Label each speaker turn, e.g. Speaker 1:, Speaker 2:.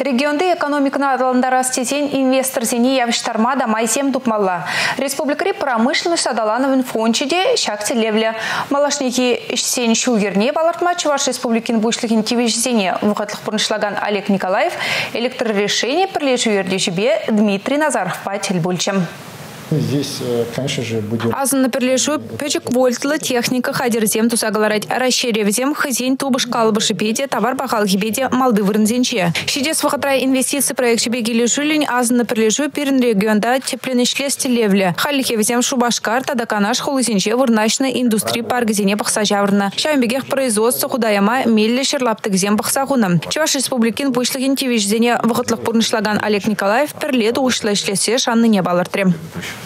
Speaker 1: Регионды экономиканы адалындара стезен инвестор зене явыштарма да майсем тупмалла. Республикари промышленность адалановын фончиде шакти левле. Малашники сен шугерне балартма Чуваш республикин бушлыгин тивиш зене вухатлых пурнышлаган Олег Николаев электрорешение прилежу ердежебе Дмитрий Назаров патель бульчем.
Speaker 2: Здесь, конечно же, будет...
Speaker 1: Азын наперлешу печек вольтлы техника хадерзем тусагаларать расширевзем хазень тубыш калбышы педе товар бахал гибеде малды вырнзенче. Шидес вахатрай инвестиции проект шебеги лежулень азын наперлешу перен регионда тепленешлести левле. Халихевзем шубашкар тадаканаш холызенче вырначна индустрии паргзене пахсажаврна. Шамбегех производство худаяма мелле шерлаптыгзем пахсагуна. Чуваш республикин пушлыгин тивишзене вахатлых пурнышлаган Олег Николаев перледу ушлашлесе шанны не балартрем.